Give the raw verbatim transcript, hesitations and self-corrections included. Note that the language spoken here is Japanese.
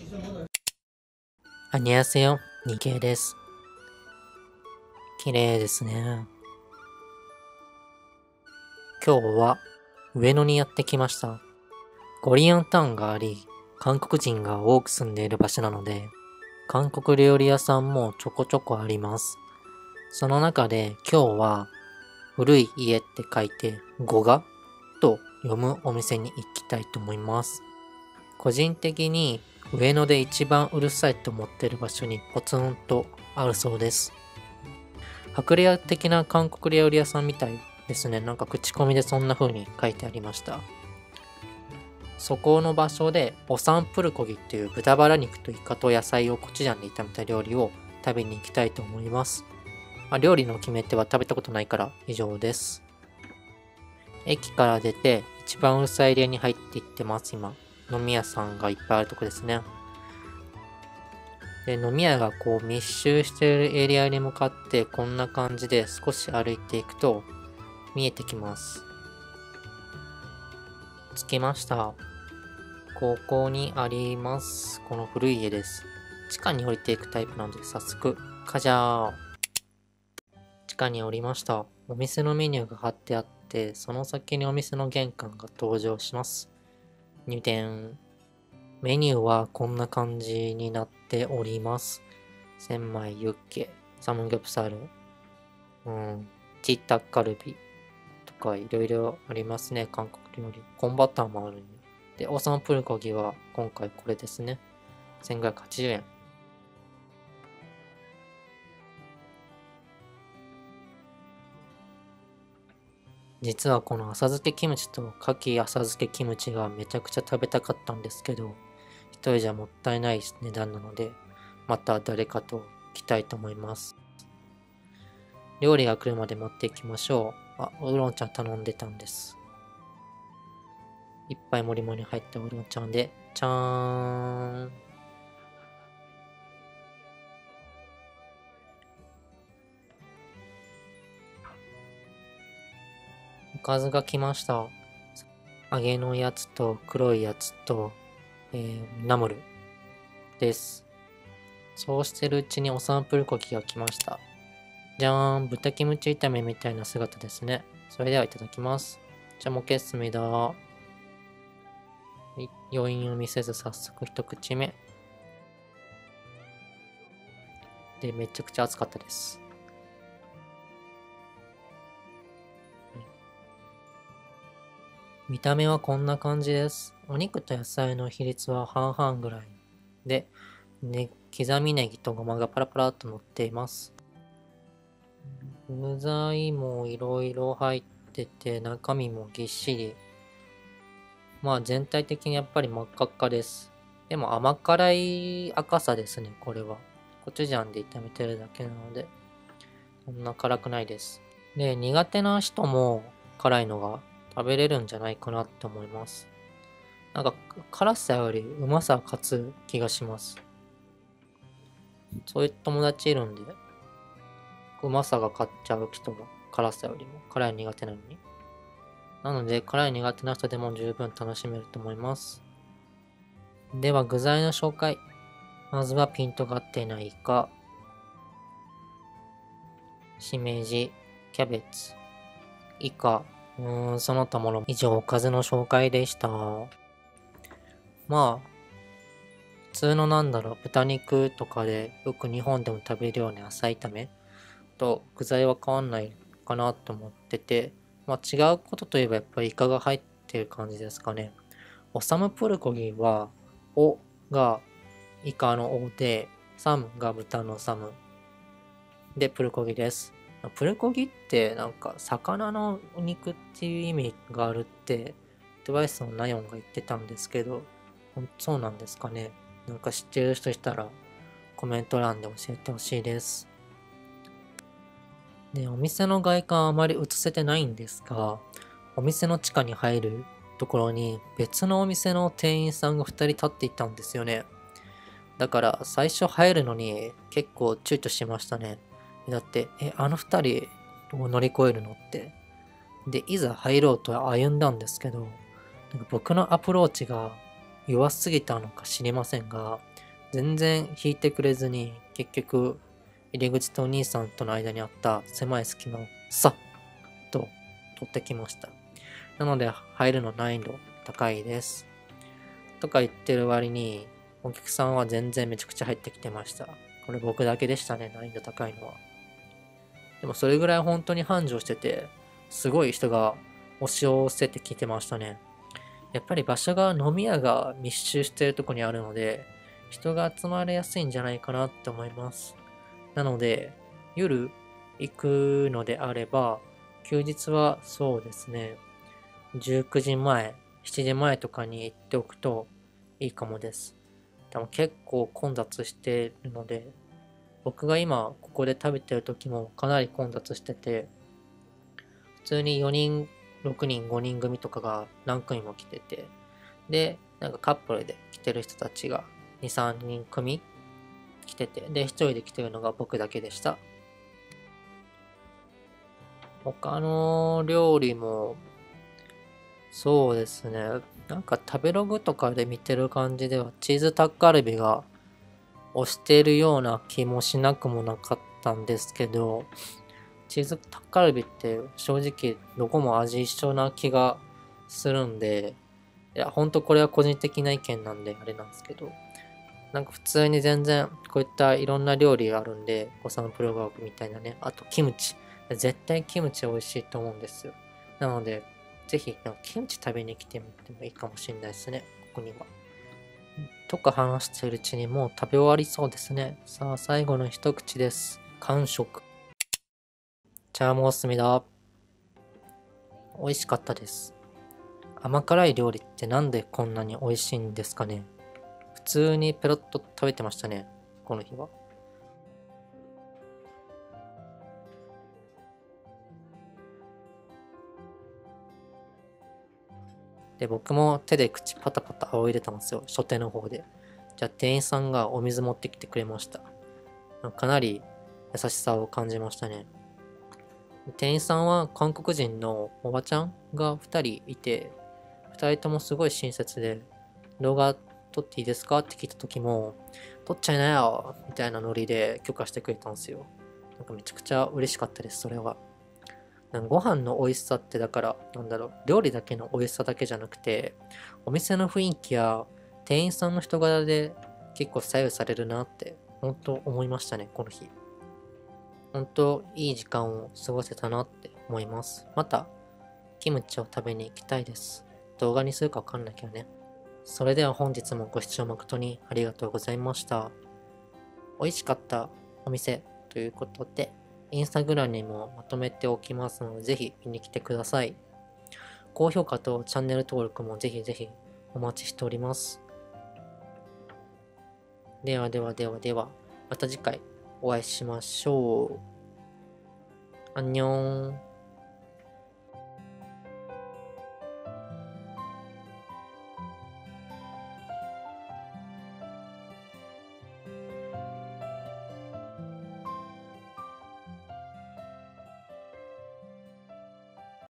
あにやせよ、にけいです。綺麗ですね。今日は上野にやってきました。コリアンタウンがあり、韓国人が多く住んでいる場所なので、韓国料理屋さんもちょこちょこあります。その中で今日は古い家って書いてゴガと読むお店に行きたいと思います。個人的に上野で一番うるさいと思っている場所にポツンとあるそうです。隠れ家的な韓国料理屋さんみたいですね。なんか口コミでそんな風に書いてありました。そこの場所でオサンプルコギっていう豚バラ肉とイカと野菜をコチュジャンで炒めた料理を食べに行きたいと思います。まあ、料理の決め手は食べたことないから以上です。駅から出て一番うるさいエリアに入っていってます。今飲み屋さんがいっぱいあるとこですね。で飲み屋がこう密集しているエリアに向かってこんな感じで少し歩いていくと見えてきます。着きました。ここにあります。この古い家です。地下に降りていくタイプなので早速カジャー。地下に降りました。お店のメニューが貼ってあってその先にお店の玄関が登場します。入店。メニューはこんな感じになっております。センマイユッケ、サムギョプサル、うん、チッタッカルビとかいろいろありますね。韓国料理。コンバッターもあるね。で、オサンプルコギは今回これですね。せんごひゃくはちじゅうえん。実はこの浅漬けキムチと牡蠣浅漬けキムチがめちゃくちゃ食べたかったんですけど、一人じゃもったいない値段なので、また誰かと来たいと思います。料理が来るまで待っていきましょう。あ、ウーロン茶頼んでたんです。いっぱいもりもり入ったウーロン茶で、ちゃーん。おかずが来ました。揚げのやつと黒いやつと、えー、ナムルです。そうしてるうちにおサンプルコギが来ました。じゃーん、豚キムチ炒めみたいな姿ですね。それではいただきます。じゃもけすみだ。余韻を見せず早速一口目。で、めちゃくちゃ熱かったです。見た目はこんな感じです。お肉と野菜の比率は半々ぐらい。で、ね、刻みネギとごまがパラパラっと乗っています。具材もいろいろ入ってて、中身もぎっしり。まあ全体的にやっぱり真っ赤っかです。でも甘辛い赤さですね、これは。コチュジャンで炒めてるだけなので、そんな辛くないです。で、苦手な人も辛いのが食べれるんじゃないかなって思います。なんか辛さよりうまさが勝つ気がします。そういう友達いるんで、うまさが勝っちゃう人が辛さよりも辛い苦手なのに。なので辛い苦手な人でも十分楽しめると思います。では具材の紹介。まずはピントが合っていないイカ、しめじ、キャベツ、イカ、うーん、その他もの。以上、おかずの紹介でした。まあ、普通のなんだろう、豚肉とかでよく日本でも食べるような野菜炒めと具材は変わんないかなと思ってて、まあ違うことといえばやっぱりイカが入ってる感じですかね。オサムプルコギは、オがイカのオで、サムが豚のサムでプルコギです。プルコギってなんか魚のお肉っていう意味があるってトゥワイスのナヨンが言ってたんですけど、そうなんですかね。なんか知ってる人いたらコメント欄で教えてほしいです。で、お店の外観はあまり映せてないんですが、お店の地下に入るところに別のお店の店員さんがふたり立っていたんですよね。だから最初入るのに結構躊躇しましたね。だって、え、あのふたりを乗り越えるのって。で、いざ入ろうと歩んだんですけど、なんか僕のアプローチが弱すぎたのか知りませんが、 全然引いてくれずに、結局、入り口とお兄さんとの間にあった狭い隙間をさっと取ってきました。なので、入るの難易度高いです。とか言ってる割に、お客さんは全然めちゃくちゃ入ってきてました。これ僕だけでしたね、難易度高いのは。でもそれぐらい本当に繁盛してて、すごい人が押し寄せてきてましたね。やっぱり場所が飲み屋が密集しているところにあるので、人が集まりやすいんじゃないかなって思います。なので、夜行くのであれば、休日はそうですね、じゅうくじまえ、しちじまえとかに行っておくといいかもです。でも結構混雑してるので、僕が今ここで食べてる時もかなり混雑してて、普通によにん、ろくにん、ごにん組とかが何組も来てて、で、なんかカップルで来てる人たちがに、さんにん組来てて、で、ひとりで来てるのが僕だけでした。他の料理も、そうですね。なんか食べログとかで見てる感じでは、チーズタッカルビが推しているような気もしなくもなかったんですけど、チーズタッカルビって正直どこも味一緒な気がするんで、いや、ほんとこれは個人的な意見なんであれなんですけど、なんか普通に全然こういったいろんな料理があるんで、ごサンプルワークみたいなね、あとキムチ。絶対キムチ美味しいと思うんですよ。なので、ぜひキムチ食べに来てみてもいいかもしれないですね、ここには。とか話しているうちにもう食べ終わりそうですね。さあ、最後の一口です。完食。チャーモースミだ。美味しかったです。甘辛い料理ってなんでこんなに美味しいんですかね。普通にペロッと食べてましたね、この日は。で、僕も手で口パタパタ仰いでたんですよ、初手の方で。じゃあ店員さんがお水持ってきてくれました。かなり優しさを感じましたね。店員さんは韓国人のおばちゃんがふたりいて、ふたりともすごい親切で、動画撮っていいですかって聞いた時も、撮っちゃいなよみたいなノリで許可してくれたんですよ。なんかめちゃくちゃ嬉しかったです、それは。ご飯の美味しさってだから、なんだろう、料理だけの美味しさだけじゃなくて、お店の雰囲気や店員さんの人柄で結構左右されるなって、本当思いましたね、この日。本当いい時間を過ごせたなって思います。また、キムチを食べに行きたいです。動画にするかわかんなきゃね。それでは本日もご視聴誠にありがとうございました。美味しかったお店ということで、インスタグラムにもまとめておきますので、ぜひ見に来てください。高評価とチャンネル登録もぜひぜひお待ちしております。ではではではでは、また次回お会いしましょう。アンニョン。